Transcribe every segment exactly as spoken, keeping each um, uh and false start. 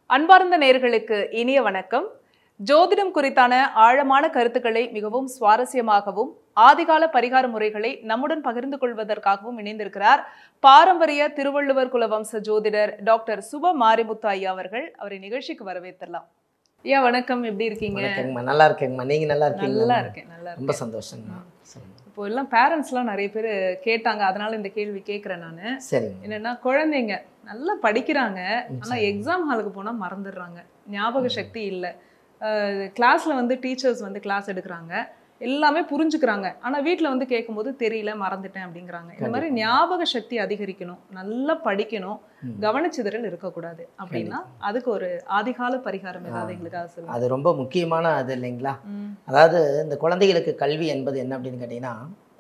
அன்பார்ந்த நேயர்களுக்கு இனிய வணக்கம். ஜோதிடம் குறித்தான ஆழமான கருத்துக்களை மிகவும் சுவாரஸ்யமாகவும் ஆதிகால பரிகார முறைகளை நம்முடன் பகிர்ந்து கொள்வதற்காகவும் இணைந்திருக்கிறார் பாரம்பரிய திருவள்ளுவர் குலவம்ச ஜோதிடர் டாக்டர் சுப மாரிமுத்து ஐயா அவர்கள். அவரை நிகழ்ச்சிக்கு வரவேற்றலாம். ஐயா வணக்கம், எப்படி இருக்கீங்க? நல்லா இருக்கேங்கம்மா. நீங்க நல்லா இருக்கீங்க? நல்லா இருக்கேன், நல்லா ரொம்ப சந்தோஷங்கம்மா. இப்போ எல்லாம் பேரண்ட்ஸ்லாம் நிறைய பேர் கேட்டாங்க, அதனால இந்த கேள்வி கேட்குறேன் நான். சரி. என்னன்னா, குழந்தைங்க நல்லா படிக்கிறாங்க, ஆனால் எக்ஸாம் ஹாலுக்கு போனால் மறந்துடுறாங்க, ஞாபக சக்தி இல்லை. கிளாஸில் வந்து டீச்சர்ஸ் வந்து கிளாஸ் எடுக்கிறாங்க, எல்லாமே புரிஞ்சுக்கிறாங்க, ஆனால் வீட்டில் வந்து கேட்கும்போது தெரியல, மறந்துட்டேன் அப்படிங்கிறாங்க. இந்த மாதிரி ஞாபக சக்தி அதிகரிக்கணும், நல்லா படிக்கணும், கவனச்சிதறல் இருக்கக்கூடாது அப்படின்னா அதுக்கு ஒரு ஆதிகால பரிகாரம் ஏதாவது எங்களுக்காக சொல்லுங்க. அது ரொம்ப முக்கியமான அது இல்லைங்களா? அதாவது இந்த குழந்தைகளுக்கு கல்வி என்பது என்ன அப்படின்னு கேட்டிங்கன்னா,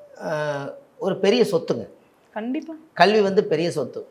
ஒரு பெரிய சொத்துங்க. கண்டிப்பாக கல்வி வந்து பெரிய சொத்து.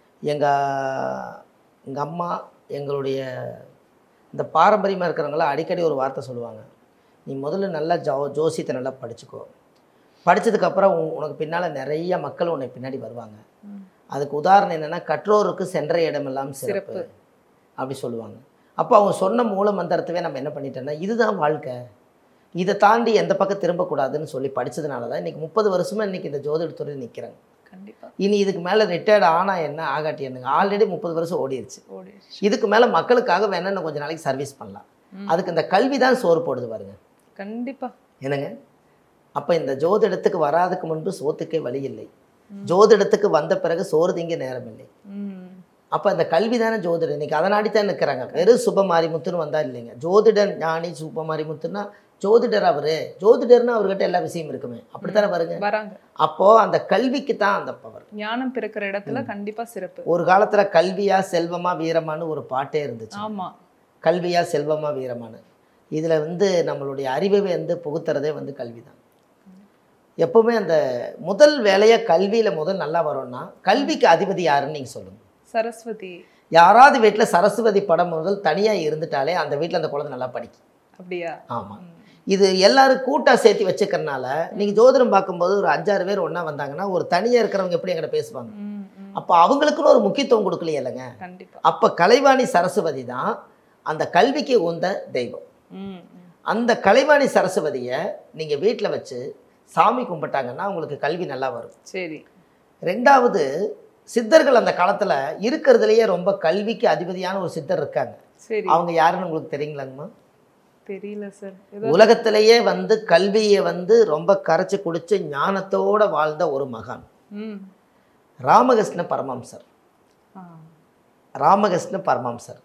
எங்கள் எங்கள் அம்மா எங்களுடைய இந்த பாரம்பரியமாக இருக்கிறவங்களாம் அடிக்கடி ஒரு வார்த்தை சொல்லுவாங்க, நீ முதல்ல நல்லா ஜோ ஜோசியத்தை நல்லா படிச்சுக்கோ, படித்ததுக்கப்புறம் உனக்கு பின்னால் நிறைய மக்கள் உன்னை பின்னாடி வருவாங்க. அதுக்கு உதாரணம் என்னென்னா, கற்றோருக்கு சென்ற இடமெல்லாம் சிறப்பு அப்படி சொல்லுவாங்க. அப்போ அவங்க சொன்ன மூல மந்திரத்தவே நம்ம என்ன பண்ணிட்டோம்னா, இதுதான் வாழ்க்கை, இதை தாண்டி எந்த பக்கம் திரும்பக்கூடாதுன்னு சொல்லி படித்ததுனால தான் இன்றைக்கி முப்பது வருஷமாக இன்றைக்கி இந்த ஜோதிடத்துறையில் நிற்கிறாங்க. கண்டிப்பாக இனி இதுக்கு மேலே ரிட்டையர்டு ஆனால் என்ன ஆகாட்டி என்னங்க, ஆல்ரெடி முப்பது வருஷம் ஓடிடுச்சு. இதுக்கு மேலே மக்களுக்காக வேணா இன்னும் கொஞ்சம் நாளைக்கு சர்வீஸ் பண்ணலாம். அதுக்கு இந்த கல்வி தான் சோறு போடுது பாருங்க. கண்டிப்பாக என்னங்க. அப்போ இந்த ஜோதிடத்துக்கு வராதுக்கு முன்பு சோத்துக்கே வழி இல்லை, ஜோதிடத்துக்கு வந்த பிறகு சோறு திங்க நேரம் இல்லை. அப்போ அந்த கல்வி தானே ஜோதிடம். இன்னைக்கு அதை நாடித்தான் நிற்கிறாங்க. வெறும் சுப மாரிமுத்துன்னு வந்தா இல்லைங்க. ஜோதிடர் ஞானி சுப மாரிமுத்துன்னா ஜோதிடர் அவரு, ஜோதிடர்னு அவர்கிட்ட எல்லா விஷயம் இருக்குமே, அப்படித்தானே பாருங்க வராங்க. அப்போ அந்த கல்விக்கு தான் அந்த பவர். ஞானம் பிறக்கிற இடத்துல கண்டிப்பா சிறப்பு. ஒரு காலத்துல கல்வியா செல்வமா வீரமானு ஒரு பாட்டே இருந்துச்சு. ஆமா, கல்வியா செல்வமா வீரமானு. இதுல வந்து நம்மளுடைய அறிவை வந்து புகுத்துறதே வந்து கல்வி தான். எப்பவுமே அந்த முதல் வேலையை கல்வியில முதல் நல்லா வரும்னா, கல்விக்கு அதிபதி யாருன்னு நீங்க சொல்லுங்க. சரஸ்வதி. யாராவது வீட்டுல சரஸ்வதி படம் முதல் தனியா இருந்துட்டாலே அந்த வீட்டுல அந்த குழந்தை நல்லா படிக்கும். அப்படியா? ஆமா. இது எல்லாரும் கூட்டா சேர்த்து வச்சுக்கிறனால நீங்க ஜோதிடம் பார்க்கும்போது ஒரு அஞ்சாறு பேர் ஒன்னா வந்தாங்கன்னா, ஒரு தனியா இருக்கிறவங்க எப்படி எங்கிட்ட பேசுவாங்க? அப்ப அவங்களுக்குன்னு ஒரு முக்கியத்துவம் கொடுக்கலையே இல்லைங்க. அப்ப கலைவாணி சரஸ்வதி தான் அந்த கல்விக்கு உந்த தெய்வம். அந்த கலைவாணி சரஸ்வதியை நீங்க வீட்டில் வச்சு சாமி கும்பிட்டாங்கன்னா உங்களுக்கு கல்வி நல்லா வரும். சரி. ரெண்டாவது, சித்தர்கள் அந்த காலத்துல இருக்கிறதுலயே ரொம்ப கல்விக்கு அதிபதியான ஒரு சித்தர் இருக்காங்க. சரி. அவங்க யாருன்னு உங்களுக்கு தெரியுங்களாங்கம்மா? தெரியல சார். உலகத்திலேயே வந்து கல்வியை வந்து ரொம்ப கரைச்சி குடிச்சு ஞானத்தோட வாழ்ந்த ஒரு மகான் ராமகிருஷ்ண பரமஹம்சர். ராமகிருஷ்ண பரமஹம்சர்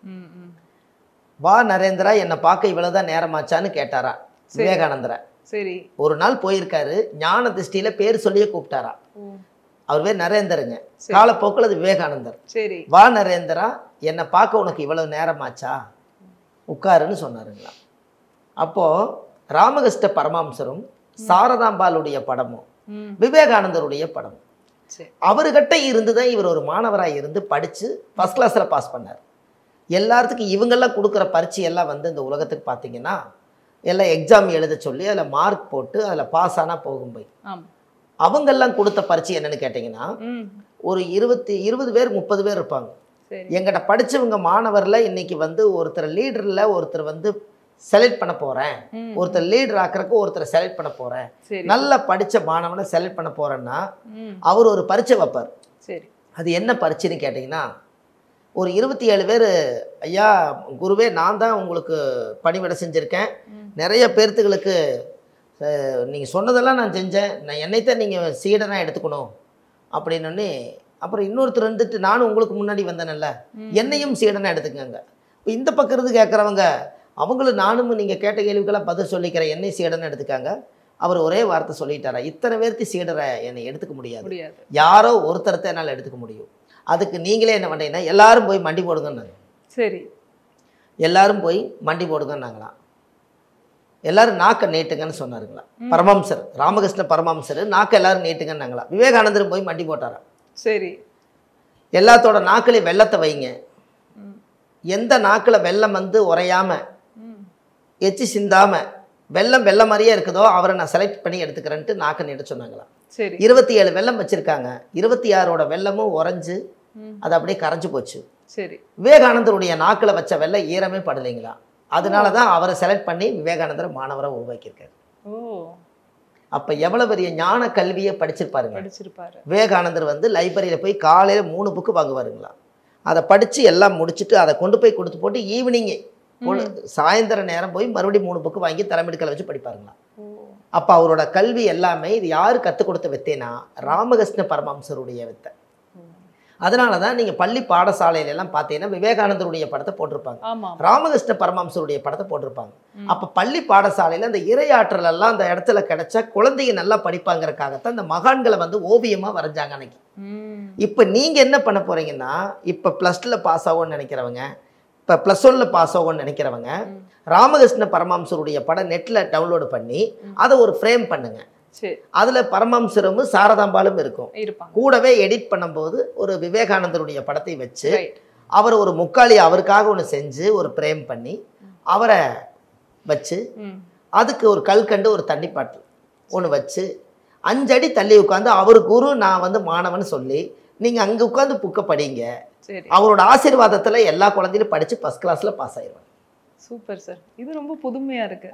வா நரேந்திரா, என்னை பார்க்க இவ்வளவுதான் நேரமாச்சான்னு கேட்டாரா விவேகானந்தரை. சரி. ஒரு நாள் போயிருக்காரு, ஞான திருஷ்டியில பேர் சொல்லியே கூப்பிட்டாரா. அவர் பேர் நரேந்தருங்க. காலப்போக்கில் அது விவேகானந்தர். சரி. வா நரேந்திரா, என்னை பார்க்க உனக்கு இவ்வளவு நேரமாச்சா, உட்காருன்னு சொன்னாருங்களா. அப்போ ராமகிருஷ்ண பரமஹம்சரும் சாரதாம்பாளுடைய படமும் விவேகானந்தருடைய படமும் அவர்கிட்ட இருந்துதான் இவர் ஒரு மாணவராக இருந்து படிச்சு ஃபர்ஸ்ட் கிளாஸ்ல பாஸ் பண்ணார். எல்லாத்துக்கும் இவங்கெல்லாம் கொடுக்குற பரீட்சை எல்லாம் வந்து இந்த உலகத்துக்கு பார்த்தீங்கன்னா எல்லாம் எக்ஸாம் எழுத சொல்லி அதில் மார்க் போட்டு அதில் பாஸ் ஆனால் போகும் போய் அவங்கெல்லாம் கொடுத்த பரீட்சை என்னன்னு கேட்டிங்கன்னா, ஒரு இருபத்தி இருபது பேர் முப்பது பேர் இருப்பாங்க. எங்கிட்ட படித்தவங்க மாணவரில் இன்னைக்கு வந்து ஒருத்தர் லீடரில் ஒருத்தர் வந்து செலக்ட் பண்ண போகிறேன், ஒருத்தர் லீடர் ஆக்கிறதுக்கு ஒருத்தரை செலக்ட் பண்ண போகிறேன், நல்லா படித்த மாணவனை செலக்ட் பண்ண போகிறேன்னா அவர் ஒரு பரீட்சை வைப்பார். சரி. அது என்ன பரீட்சைன்னு கேட்டிங்கன்னா, ஒரு இருபத்தி ஏழு பேர், ஐயா குருவே நான் தான் உங்களுக்கு பணிவிடை செஞ்சுருக்கேன், நிறைய பேர்த்துகளுக்கு நீங்கள் சொன்னதெல்லாம் நான் செஞ்சேன், நான் என்னைத்தான் நீங்கள் சீடனாக எடுத்துக்கணும் அப்படின்னு. அப்புறம் இன்னொருத்தர் வந்துட்டு, நானும் உங்களுக்கு முன்னாடி வந்தேன்ல, என்னையும் சீடனாக எடுத்துக்கங்க. இப்போ இந்த பக்கம் இருந்து கேட்குறவங்க அவங்களும் நானும் நீங்கள் கேட்ட கேள்விக்கெல்லாம் பதில் சொல்லிக்கிறேன், என்னை சீடனை எடுத்துக்காங்க. அவர் ஒரே வார்த்தை சொல்லிட்டாரா, இத்தனை பேர்த்து சீடரை என்னை எடுத்துக்க முடியாது, யாரோ ஒருத்தரத்தை என்னால் எடுத்துக்க முடியும். அதுக்கு நீங்களே என்ன பண்ணுறீங்கன்னா, எல்லாரும் போய் மண்டி போடுங்கன்னாங்க. சரி. எல்லாரும் போய் மண்டி போடுங்கன்னாங்களாம். எல்லாரும் நாக்கை நீட்டுங்கன்னு சொன்னாருங்களா பரமஹம்சர். ராமகிருஷ்ண பரமஹம்சர் நாக்கை எல்லாரும் நீட்டுங்கன்னாங்களா. விவேகானந்தரும் போய் மண்டி போட்டாரா. சரி. எல்லாத்தோட நாக்கிலையும் வெள்ளத்தை வைங்க, எந்த நாக்கில் வெள்ளம் வந்து உரையாம எச்சு சிந்தாம வெள்ளம் வெள்ளம் மாதிரியே இருக்குதோ அவரை நான் செலக்ட் பண்ணி எடுத்துக்கிறேன்ட்டு நாக்கை நீட்ட சொன்னாங்களா. சரி. இருபத்தி ஏழு வெள்ளம் வச்சிருக்காங்க, இருபத்தி ஆறோட வெள்ளமும் உறைஞ்சு அது அப்படியே கரைஞ்சு போச்சு. சரி. விவேகானந்தருடைய நாக்கில் வச்ச வெள்ளை ஈரமே படலைங்களா, அதனால தான் அவரை செலக்ட் பண்ணி விவேகானந்தரை மாணவரை உருவாக்கியிருக்காரு. ஓ, அப்போ எவ்வளோ பெரிய ஞான கல்வியை படிச்சிருப்பாருங்க. படிச்சிருப்பாரு. விவேகானந்தர் வந்து லைப்ரரியில் போய் காலையில் மூணு புக்கு வாங்குவாருங்களா, அதை படித்து எல்லாம் முடிச்சுட்டு அதை கொண்டு போய் கொடுத்து போட்டு ஈவினிங்கே சாயந்தர நேரம் போய் மறுபடியும் மூணு புக்கு வாங்கி தலைமெடுக்கலை வச்சு படிப்பாருங்களா. அப்போ அவரோட கல்வி எல்லாமே இது யார் கற்றுக் கொடுத்த வித்தைனா ராமகிருஷ்ண பரமஹம்சருடைய வித்தை. அதனால தான் நீங்கள் பள்ளி பாடசாலையில எல்லாம் பார்த்தீங்கன்னா விவேகானந்தருடைய படத்தை போட்டிருப்பாங்க, ராமகிருஷ்ண பரமஹம்சருடைய படத்தை போட்டிருப்பாங்க. அப்போ பள்ளி பாடசாலையில் அந்த இறையாற்றல் எல்லாம் அந்த இடத்துல கிடைச்சா குழந்தைங்க நல்லா படிப்பாங்கிறதுக்காகத்தான் இந்த மகான்களை வந்து ஓவியமாக வரைஞ்சாங்க அன்னைக்கு. இப்போ நீங்கள் என்ன பண்ண போறீங்கன்னா, இப்போ ப்ளஸ் டூவில் பாஸ் ஆகும்னு நினைக்கிறவங்க, இப்போ ப்ளஸ் ஒன்னில் பாஸ் ஆகும்னு நினைக்கிறவங்க ராமகிருஷ்ண பரமஹம்சருடைய படம் நெட்டில் டவுன்லோடு பண்ணி அதை ஒரு ஃப்ரேம் பண்ணுங்க. அதுல பரமஹம்சரும் சாரதாம்பாலும் இருக்கும். கூடவே எடிட் பண்ணும்போது ஒரு விவேகானந்தருடைய படத்தை வச்சு அவர் ஒரு முக்காளி அவருக்காக ஒன்று செஞ்சு ஒரு பிரேம் பண்ணி அவரை வச்சு அதுக்கு ஒரு கல்கண்டு ஒரு தண்ணி பாட்டில் ஒன்று வச்சு அஞ்சடி தள்ளி உட்காந்து அவர் குரு நான் வந்து மாணவன் சொல்லி நீங்க அங்க உட்காந்து புக்கை படிங்க. அவரோட ஆசீர்வாதத்துல எல்லா குழந்தையும் படிச்சு ஃபர்ஸ்ட் கிளாஸ்ல பாஸ் ஆயிடுவாங்க. சூப்பர் சார், இது ரொம்ப புதுமையா இருக்கு.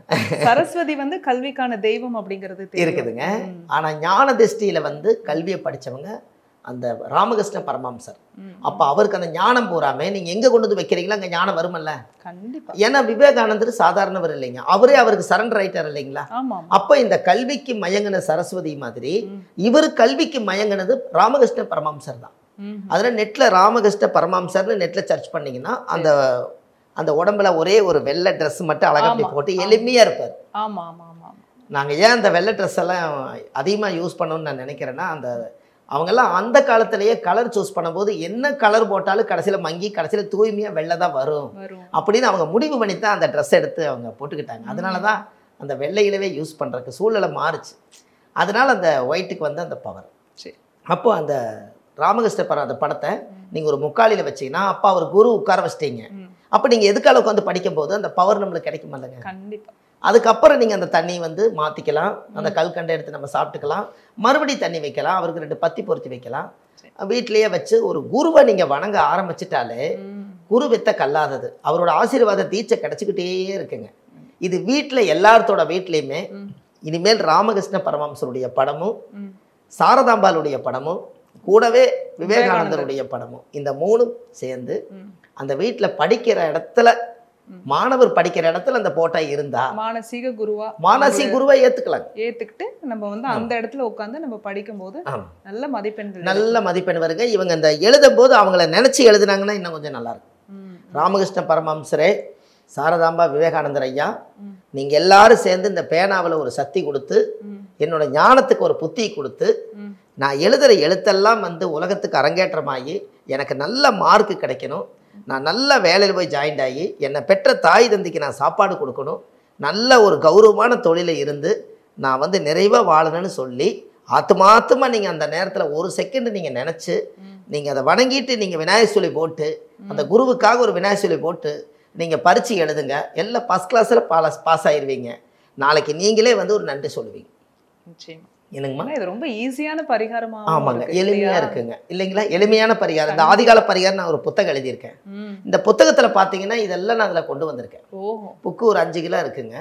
சரஸ்வதி வந்து கல்விக்கான தெய்வம் அப்படிங்கிறது இருக்குதுங்க. ஆனா ஞான திருஷ்டியில வந்து கல்வியை படிச்சவங்க அந்த ராமகிருஷ்ண பரமஹம்சர். அப்ப அவருக்கு அந்த ஞானம் பூராமே நீங்க எங்க கொண்டு வந்து வைக்கிறீங்களோ அங்க ஞானம் வருமல்ல. கண்டிப்பா. ஏன்னா விவேகானந்தர் சாதாரணவர் இல்லைங்க, அவரே அவருக்கு சரண்டர் ஆயிட்டார் இல்லைங்களா. அப்ப இந்த கல்விக்கு மயங்கின சரஸ்வதி மாதிரி இவரு கல்விக்கு மயங்கினது ராமகிருஷ்ண பரமஹம்சர் தான். அதுல நெட்ல ராமகிருஷ்ண பரமஹம்சர்னு நெட்ல சர்ச் பண்ணீங்கன்னா அந்த அந்த உடம்புல ஒரே ஒரு வெள்ளை ட்ரெஸ் மட்டும் அழகா அப்படி போட்டு எளிமையா இருப்பார். ஆமா ஆமா ஆமா. நாங்க ஏன் அந்த வெள்ளை ட்ரெஸ் எல்லாம் அதிகமா யூஸ் பண்ணணும்னு நான் நினைக்கிறேன்னா, அந்த அவங்கெல்லாம் அந்த காலத்திலேயே கலர் சூஸ் பண்ணும்போது என்ன கலர் போட்டாலும் கடைசியில் மங்கி கடைசியில் தூய்மையாக வெள்ளை தான் வரும் அப்படின்னு அவங்க முடிவு பண்ணி தான் அந்த ட்ரெஸ் எடுத்து அவங்க போட்டுக்கிட்டாங்க. அதனால தான் அந்த வெள்ளையிலவே யூஸ் பண்ணுறதுக்கு சூழ்நிலை மாறுச்சு. அதனால் அந்த ஒயிட்டுக்கு வந்து அந்த பவர். சரி, அப்போ அந்த ராமகிருஷ்ண படம் அந்த படத்தை நீங்கள் ஒரு முக்காலியில் வச்சிங்கன்னா அப்போ அவர் குரு உட்கார வச்சிட்டீங்க. அப்போ நீங்கள் எதுக்கால உட்காந்து படிக்கும்போது அந்த பவர் நம்மளுக்கு கிடைக்கும் இல்லைங்க. கண்டிப்பாக. அதுக்கப்புறம் நீங்கள் அந்த தண்ணி வந்து மாற்றிக்கலாம், அந்த கல்கண்டை எடுத்து நம்ம சாப்பிட்டுக்கலாம், மறுபடியும் தண்ணி வைக்கலாம், அவருக்கு ரெண்டு பத்தி பொருத்தி வைக்கலாம். வீட்டிலேயே வச்சு ஒரு குருவை நீங்கள் வணங்க ஆரம்பிச்சிட்டாலே குரு வித்த கல்லாதது, அவரோட ஆசீர்வாத தீட்சை கிடச்சிக்கிட்டே இருக்குங்க. இது வீட்டில் எல்லாத்தோட வீட்லேயுமே இனிமேல் ராமகிருஷ்ண பரமஹம்சருடைய படமும் சாரதாம்பாளுடைய படமும் கூடவே விவேகானந்தருடைய படமும் இந்த மூணும் சேர்ந்து அந்த வீட்டில் படிக்கிற இடத்துல மாணவர் படிக்கிற இடத்துல அந்த போட்டா இருந்தா மானசீக குருவா மானசீக குருவா ஏத்துக்கலாம். ஏத்துக்கிட்டு நம்ம வந்து அந்த இடத்துல உட்காந்து நம்ம படிக்கும் போது நல்ல மதிப்பெண்கள் நல்ல மதிப்பெண் வருங்க. இவங்க இந்த எழுதும் போது அவங்கள நினைச்சு எழுதுனாங்கன்னா இன்னும் கொஞ்சம் நல்லா இருக்கும். ராமகிருஷ்ண பரமஹம்சரே, சாரதாம்பா, விவேகானந்தர் ஐயா, நீங்க எல்லாரும் சேர்ந்து இந்த பேனாவில் ஒரு சக்தி கொடுத்து என்னோட ஞானத்துக்கு ஒரு புத்தி கொடுத்து நான் எழுதுகிற எழுத்தெல்லாம் வந்து உலகத்துக்கு அரங்கேற்றமாகி எனக்கு நல்ல மார்க்கு கிடைக்கணும், நான் நல்ல வேலையில் போய் ஜாயின்ட் ஆகி என்னை பெற்ற தாய் தந்திக்கு நான் சாப்பாடு கொடுக்கணும், நல்ல ஒரு கௌரவமான தொழிலில் இருந்து நான் வந்து நிறைவாக வாழணும்னு சொல்லி ஆத்துமாத்தமாக நீங்கள் அந்த நேரத்தில் ஒரு செகண்ட் நீங்கள் நினச்சி நீங்கள் அதை வணங்கிட்டு நீங்கள் விநாயகர் சொல்லி போட்டு அந்த குருவுக்காக ஒரு விநாயகர் சொல்லி போட்டு நீங்கள் பரீட்சை எழுதுங்க, எல்லாம் ஃபஸ்ட் கிளாஸில் பாஸ் பாஸ் ஆயிடுவீங்க. நாளைக்கு நீங்களே வந்து ஒரு நன்றி சொல்லுவீங்க. நிச்சயமா. என்னங்கம்மா, இது ரொம்ப ஈஸியான பரிகாரமா? ஆமாங்க, எளிமையா இருக்குங்க இல்லைங்களா. எளிமையான பரிகாரம். இந்த ஆதிகால பரிகாரம் நான் ஒரு புத்தகம் எழுதியிருக்கேன். இந்த புத்தகத்துல பாத்தீங்கன்னா இதெல்லாம் நான் அதுல கொண்டு வந்திருக்கேன். புக்கு ஒரு அஞ்சு கிலோ இருக்குங்க,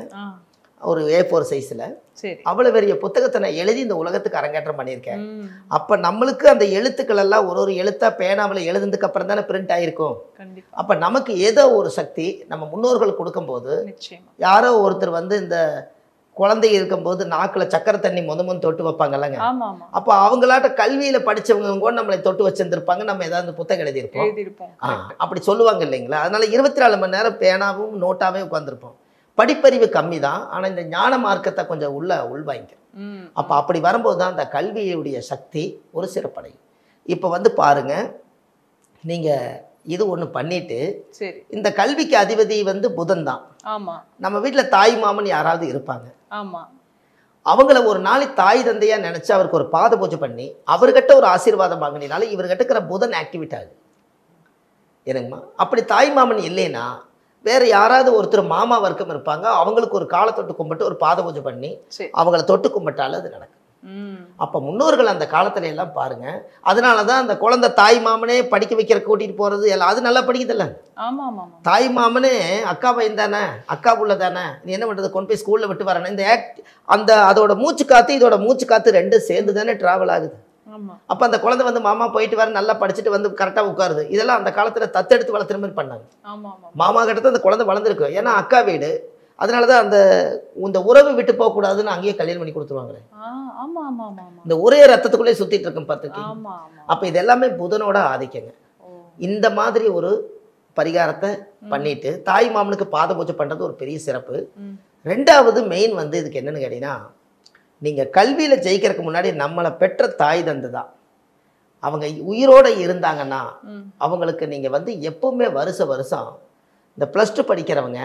ஒரு ஏ ஃபோர் சைஸ்ல. அவ்வளவு பெரிய புத்தகத்தை நான் எழுதி இந்த உலகத்துக்கு அரங்கேற்றம் பண்ணியிருக்கேன். அப்ப நம்மளுக்கு அந்த எழுத்துக்கள் எல்லாம் ஒரு ஒரு எழுத்தா பேனாவில் எழுதுனதுக்கு அப்புறம் தானே பிரிண்ட் ஆயிருக்கும். அப்ப நமக்கு ஏதோ ஒரு சக்தி நம்ம முன்னோர்கள் கொடுக்கும் போது, யாரோ ஒருத்தர் வந்து இந்த குழந்தை இருக்கும்போது நாக்குல சக்கரை தண்ணி முத முன் தொட்டு வைப்பாங்கல்லங்க, அப்போ அவங்களாட்ட கல்வியில படிச்சவங்க கூட நம்மளை தொட்டு வச்சிருந்திருப்பாங்க, நம்ம ஏதாவது புத்தகம் எழுதியிருப்போம் அப்படி சொல்லுவாங்க இல்லைங்களா. அதனால இருபத்தி நாலு மணி நேரம் பேனாவும் நோட்டாவே உட்காந்துருப்போம். படிப்பறிவு கம்மி தான், ஆனா இந்த ஞான மார்க்கத்தை கொஞ்சம் உள்ள உள்வாங்க. அப்ப அப்படி வரும்போது தான் அந்த கல்வியுடைய சக்தி ஒரு சிறப்படையும். இப்ப வந்து பாருங்க, நீங்க இது ஒன்று பண்ணிட்டு இந்த கல்விக்கு அதிபதி வந்து புதன் தான். நம்ம வீட்டில் தாய் மாமன் யாராவது இருப்பாங்க, அவங்கள ஒரு நாளைக்கு தாய் தந்தையா நினைச்சு அவருக்கு ஒரு பாத பூஜை பண்ணி அவர்கிட்ட ஒரு ஆசீர்வாதம் வாங்கினால இவர்கிட்ட இருக்கிற புதன் ஆக்டிவேட் ஆகுது. என்னங்கம்மா, அப்படி தாய் மாமன் இல்லைன்னா வேற யாராவது ஒருத்தர் மாமா வர்க்கம் இருப்பாங்க, அவங்களுக்கு ஒரு காலை தொட்டு கும்பிட்டு ஒரு பாத பூஜை பண்ணி அவங்கள தொட்டு கும்பிட்டாலும் அது நடக்கும். அப்போ முன்னோர்கள் அந்த காலத்துல எல்லாம் பாருங்க, அதனால தான் அந்த குழந்தை தாய் மாமனே படிக்க வைக்கிற கூட்டிட்டு போறது எல்லாம் அது நல்லா படிக்குதுல்ல. ஆமா ஆமா ஆமா. தாய் மாமனே அக்கா பையன் தானே, அக்கா புள்ள தானே, நீ என்ன பண்றது, கொண்டு போய் ஸ்கூல்ல விட்டு வரணும். இந்த ஆக்ட் அந்த அதோட மூச்சு காத்து இதோட மூச்சு காத்து ரெண்டும் சேர்ந்து தானே டிராவல் ஆகுது. ஆமா. அப்போ அந்த குழந்தை வந்து மாமா போயிட்டு வர நல்லா படிச்சுட்டு வந்து கரெக்டாக உட்காருது. இதெல்லாம் அந்த காலத்துல தத்தெடுத்து வளர்த்துற மாதிரி பண்ணாங்க. ஆமா ஆமா. மாமா கிட்ட அந்த குழந்தை வளர்ந்துருக்கு, ஏன்னா அக்கா வீடு. அதனால தான் அந்த இந்த உறவு விட்டு போகக்கூடாதுன்னு அங்கேயே கல்யாணம் பண்ணி கொடுத்துருவாங்களே. ஆமா ஆமா ஆமா. இந்த ஒரே ரத்தத்துக்குள்ளே சுத்திட்டு இருக்கும் பார்த்துக்கு. ஆமா ஆமா. அப்போ இது எல்லாமே புதனோட ஆதிக்கங்க. இந்த மாதிரி ஒரு பரிகாரத்தை பண்ணிட்டு தாய் மாமனுக்கு பாத பூஜை பண்றது ஒரு பெரிய சிறப்பு. ரெண்டாவது மெயின் வந்து இதுக்கு என்னன்னு கேட்டீங்கன்னா, நீங்க கல்வியில ஜெயிக்கிறதுக்கு முன்னாடி நம்மளை பெற்ற தாய் தந்து தான். அவங்க உயிரோட இருந்தாங்கன்னா அவங்களுக்கு நீங்க வந்து எப்பவுமே வருஷ வருஷம் இந்த ப்ளஸ் டூ படிக்கிறவங்க,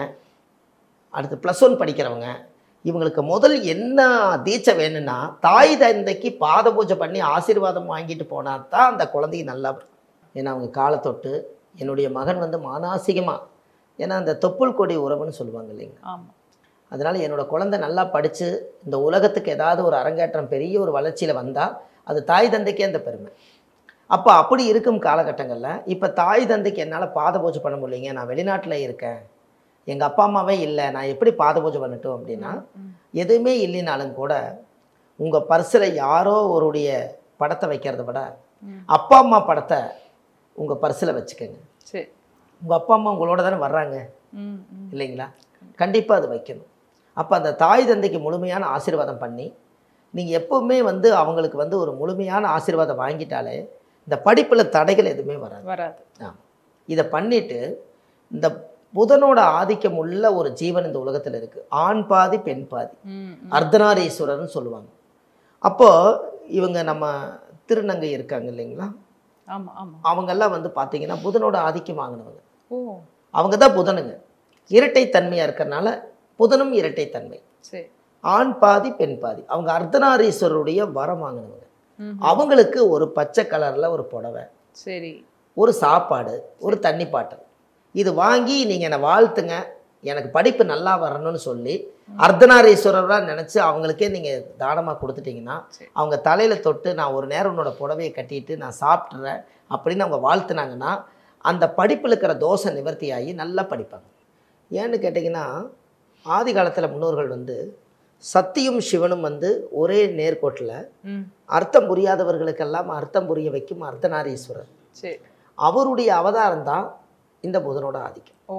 அடுத்து ப்ளஸ் ஒன் படிக்கிறவங்க, இவங்களுக்கு முதல் என்ன தீட்சை வேணும்னா தாய் தந்தைக்கு பாத பூஜை பண்ணி ஆசீர்வாதம் வாங்கிட்டு போனா தான் அந்த குழந்தைக்கு நல்லா. ஏன்னா அவங்க காலை தொட்டு என்னுடைய மகன் வந்து மானாசிகமாக, ஏன்னா அந்த தொப்புள் கொடி உறவுன்னு சொல்லுவாங்க இல்லைங்க. ஆமாம். அதனால் என்னோடய குழந்தை நல்லா படித்து இந்த உலகத்துக்கு ஏதாவது ஒரு அரங்கேற்றம் பெரிய ஒரு வளர்ச்சியில் வந்தால் அது தாய் தந்தைக்கே அந்த பெருமை. அப்போ அப்படி இருக்கும் காலகட்டங்களில் இப்போ தாய் தந்தைக்கு என்னால் பாத பூஜை பண்ண முடியலைங்க, நான் வெளிநாட்டில் இருக்கேன், எங்கள் அப்பா அம்மாவே இல்லை, நான் எப்படி பாத பூஜை பண்ணட்டும் அப்படின்னா, எதுவுமே இல்லைனாலும் கூட உங்கள் பர்ஸில் யாரோ ஒருடைய படத்தை வைக்கிறத விட அப்பா அம்மா படத்தை உங்கள் பர்ஸில் வச்சுக்கோங்க. சரி. உங்கள் அப்பா அம்மா உங்களோட தானே வர்றாங்க இல்லைங்களா, கண்டிப்பாக அது வைக்கணும். அப்போ அந்த தாய் தந்தைக்கு முழுமையான ஆசீர்வாதம் பண்ணி நீங்கள் எப்போவுமே வந்து அவங்களுக்கு வந்து ஒரு முழுமையான ஆசீர்வாதம் வாங்கிட்டாலே இந்த படிப்பில் தடைகள் எதுவுமே வராது வராது ஆமாம். இதை பண்ணிவிட்டு இந்த புதனோட ஆதிக்கம் உள்ள ஒரு ஜீவன் இந்த உலகத்தில் இருக்குது. ஆண் பாதி பெண் பாதி, அர்த்தநாரீஸ்வரர்னு சொல்லுவாங்க. அப்போது இவங்க நம்ம திருநங்கை இருக்காங்க இல்லைங்களா, ஆமாம் ஆமாம், அவங்கெல்லாம் வந்து பார்த்தீங்கன்னா புதனோட ஆதிக்கம் வாங்கினவங்க. ஓ, அவங்க தான் புதனுங்க. இரட்டைத்தன்மையாக இருக்கிறனால புதனும் இரட்டைத்தன்மை. சரி. ஆண் பாதி பெண் பாதி. அவங்க அர்த்தநாரீஸ்வரருடைய வரம் வாங்கினவங்க. அவங்களுக்கு ஒரு பச்சை கலரில் ஒரு புடவை, சரி, ஒரு சாப்பாடு, ஒரு தண்ணி பாட்டில், இது வாங்கி நீங்கள் என்னை வாழ்த்துங்க, எனக்கு படிப்பு நல்லா வரணும்னு சொல்லி அர்த்தநாரீஸ்வரராக நினச்சி அவங்களுக்கே நீங்கள் தானமாக கொடுத்துட்டிங்கன்னா அவங்க தலையில் தொட்டு நான் ஒரு நேரம் உன்னோட புடவையை கட்டிட்டு நான் சாப்பிட்றேன் அப்படின்னு அவங்க வாழ்த்துனாங்கன்னா அந்த படிப்பில் இருக்கிற தோஷை நிவர்த்தி ஆகி நல்லா படிப்பாங்க. ஏன்னு கேட்டிங்கன்னா, ஆதி காலத்தில் முன்னோர்கள் வந்து சத்தியும் சிவனும் வந்து ஒரே நேர்கோட்டில் அர்த்தம் புரியாதவர்களுக்கெல்லாம் அர்த்தம் புரிய வைக்கும் அர்த்தநாரீஸ்வரர். சரி. அவருடைய அவதாரம் தான் இந்த புதனோட ஆதிக்கம். ஓ,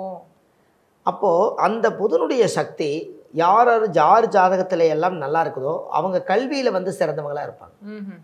அப்போது அந்த புதனுடைய சக்தி யார் யார் ஜாதகத்தில் எல்லாம் நல்லா இருக்குதோ அவங்க கல்வியில் வந்து சிறந்தவங்களாக இருப்பாங்க.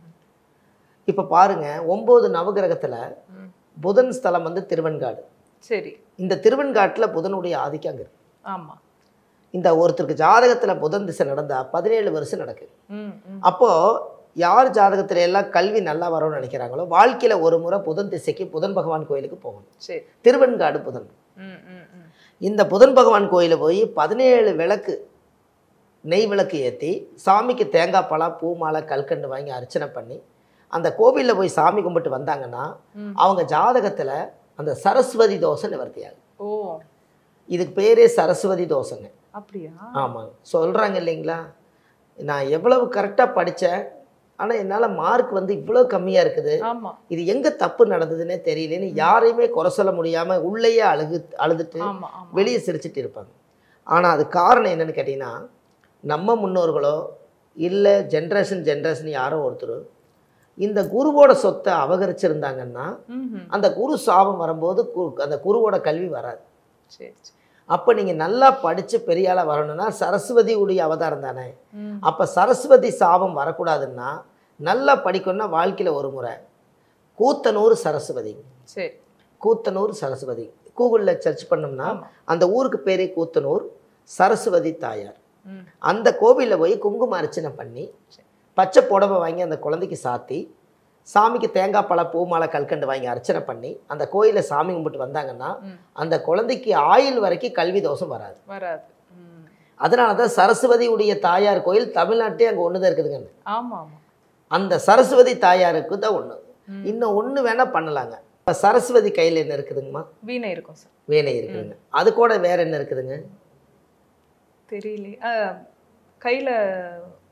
இப்போ பாருங்க, ஒம்பது நவகிரகத்தில் புதன் ஸ்தலம் வந்து திருவெண்காடு. சரி. இந்த திருவெண்காட்டில் புதனுடைய ஆதிக்கம் அங்கே இருக்கு. ஆமாம். இந்த ஒருத்தருக்கு ஜாதகத்தில் புதன் திசை நடந்தால் பதினேழு வருஷம் நடக்குது. அப்போது யார் ஜாதகத்துல எல்லாம் கல்வி நல்லா வரும்னு நினைக்கிறாங்களோ வாழ்க்கையில் ஒரு முறை புதன் திசைக்கு புதன் பகவான் கோயிலுக்கு போகணும். சரி. திருவெண்காடு புதன். இந்த புதன் பகவான் கோயிலில் போய் பதினேழு விளக்கு நெய் விளக்கு ஏற்றி சாமிக்கு தேங்காய் பழம் பூ மாலை கல்கண்டு வாங்கி அர்ச்சனை பண்ணி அந்த கோவிலில் போய் சாமி கும்பிட்டு வந்தாங்கன்னா அவங்க ஜாதகத்தில் அந்த சரஸ்வதி தோசை நிவர்த்தி ஆகும். ஓ, இதுக்கு பேரே சரஸ்வதி தோசைங்க. அப்படியா? ஆமாங்க. சொல்கிறாங்க இல்லைங்களா, நான் எவ்வளவு கரெக்டாக படித்தேன் ஆனால் என்னால் மார்க் வந்து இவ்வளோ கம்மியாக இருக்குது, இது எங்கே தப்பு நடந்ததுன்னே தெரியலன்னு யாரையுமே குறை சொல்ல முடியாமல் உள்ளேயே அழுகு அழுதுட்டு வெளியே சிரிச்சிட்டு இருப்பாங்க. ஆனால் அது காரணம் என்னன்னு கேட்டிங்கன்னா, நம்ம முன்னோர்களோ இல்லை ஜென்ரேஷன் ஜென்ரேஷன் யாரோ ஒருத்தர் இந்த குருவோட சொத்தை அபகரிச்சிருந்தாங்கன்னா அந்த குரு சாபம் வரும்போது அந்த குருவோட கல்வி வராது. சரி. அப்போ நீங்கள் நல்லா படித்து பெரிய ஆளாக வரணும்னா சரஸ்வதி உடைய அவதாரம் தானே. அப்போ சரஸ்வதி சாபம் வரக்கூடாதுன்னா நல்லா படிக்கணும்னா வாழ்க்கையில் ஒரு முறை கூத்தனூர் சரஸ்வதி. சரி. கூத்தனூர் சரஸ்வதி கூகுளில் சர்ச் பண்ணோம்னா அந்த ஊருக்கு பேரே கூத்தனூர் சரஸ்வதி தாயார். அந்த கோவிலில் போய் குங்கும அர்ச்சனை பண்ணி பச்சை புடவை வாங்கி அந்த குழந்தைக்கு சாத்தி சாமிக்கு தேங்காய் பழ பூ மாலை கல்கண்டு வாங்கி அர்ச்சனை பண்ணி அந்த கோயிலில் சாமி கும்பிட்டு வந்தாங்கன்னா அந்த குழந்தைக்கு ஆயுள் வரைக்கும் கல்வி தோஷம் வராது வராது அதனால தான் சரஸ்வதி உடைய தாயார் கோயில் தமிழ்நாட்டே அங்கே ஒன்று தான் இருக்குதுங்க. ஆமாம். அந்த சரஸ்வதி தாயாருக்கு தான் ஒன்று. இன்னும் ஒன்று வேணால் பண்ணலாங்க. இப்போ சரஸ்வதி கையில் என்ன இருக்குதுங்கம்மா? வீணை இருக்கும் சார். வீணை இருக்குதுங்க. அது கூட வேற என்ன இருக்குதுங்க? தெரியல. கையில்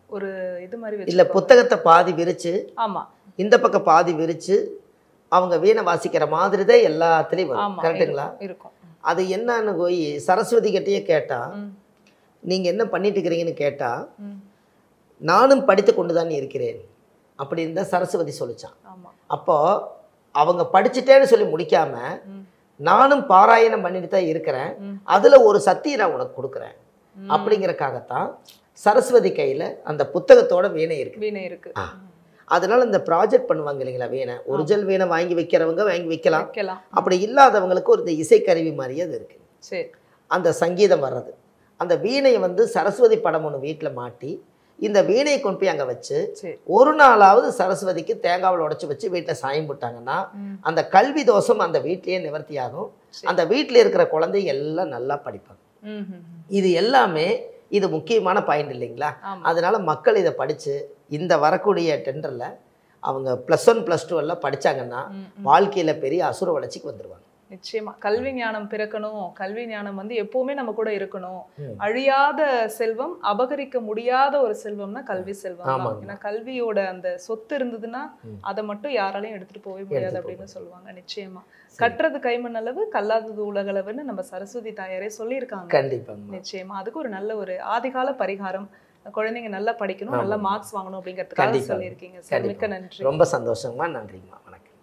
ஒரு இது மாதிரி இல்லை வச்சிருப்பாங்க. புத்தகத்தை பாதி விரிச்சு ஆமா இந்த பக்கம் பாதி விரிச்சு அவங்க வீணை வாசிக்கிற மாதிரி தான் எல்லாத்துலேயும் வரும். ஆமா கரெக்டுங்களா? இருக்கும், இருக்கும். அது என்னன்னு போய் சரஸ்வதி கிட்டேயே கேட்டா ம், நீங்கள் என்ன பண்ணிட்டு இருக்கிறீங்கன்னு கேட்டா ம். நானும் படித்து கொண்டு தான் இருக்கிறேன் அப்படின்னு தான் சரஸ்வதி சொல்லிச்சான். ஆமா அப்போ அவங்க படிச்சுட்டேன்னு சொல்லி முடிக்காம ம், நானும் பாராயணம் பண்ணிட்டு தான் இருக்கிறேன், ம். அதில் ஒரு சக்தியை நான் உனக்கு கொடுக்குறேன் ம். அப்படிங்கிறக்காகத்தான் சரஸ்வதி கையில் அந்த புத்தகத்தோட வீணை இருக்கு. வீணை இருக்கு. ஆ. அதனால இந்த ப்ராஜெக்ட் பண்ணுவாங்க இல்லைங்களா, வீணை ஒரிஜினல் வீணை வாங்கி வைக்கிறவங்க வாங்கி வைக்கலாம், வைக்கலாம். அப்படி இல்லாதவங்களுக்கு ஒரு இந்த இசைக்கருவி மாதிரியே அது இருக்கு. சரி. அந்த சங்கீதம் வர்றது, அந்த வீணையை வந்து சரஸ்வதி படம் ஒன்று வீட்டில் மாட்டி இந்த வீணையை கொண்டு போய் அங்கே வச்சு சரி. ஒரு நாளாவது சரஸ்வதிக்கு தேங்காவில் உடைச்சி வச்சு வீட்டில் சாயம் போட்டாங்கன்னா ம். அந்த கல்வி தோஷம் அந்த வீட்டிலேயே நிவர்த்தி ஆகும். அந்த வீட்டில் இருக்கிற குழந்தைங்க எல்லாம் நல்லா படிப்பாங்க. ம், ம், ம். இது எல்லாமே இது முக்கியமான பாயிண்ட் இல்லைங்களா? ஆமா. அதனால மக்கள் இதை படித்து இந்த வரக்கூடிய டெண்டரில் அவங்க ப்ளஸ் ஒன் ப்ளஸ் டூ எல்லாம் படித்தாங்கன்னா ம், ம். வாழ்க்கையில் பெரிய அசுர வளர்ச்சிக்கு வந்துடுவாங்க. நிச்சயமா கல்வி ஞானம் பிறக்கணும். கல்வி ஞானம் வந்து எப்பவுமே நம்ம கூட இருக்கணும். ம். அழியாத செல்வம், அபகரிக்க முடியாத ஒரு செல்வம்னா கல்வி செல்வம் தான். ஆமாங்க. ஏன்னா கல்வியோட அந்த சொத்து இருந்ததுன்னா ம். அதை மட்டும் யாராலையும் எடுத்துட்டு போகவே முடியாது எடுத்துட்டு அப்படின்னு சொல்லுவாங்க. நிச்சயமா கற்றது கைமண் அளவு, கல்லாதது உலகளவுன்னு நம்ம சரஸ்வதி தாயாரே சொல்லியிருக்காங்க. கண்டிப்பாங்க. நிச்சயமா அதுக்கு ஒரு நல்ல ஒரு ஆதிகால பரிகாரம். குழந்தைங்க நல்லா படிக்கணும், நல்லா மார்க்ஸ் வாங்கணும் அப்படிங்கிறதுக்காக கண்டிப்பா. சொல்லியிருக்கீங்க சார். மிக்க நன்றி. ரொம்ப சந்தோஷமா, நன்றிங்கம்மா.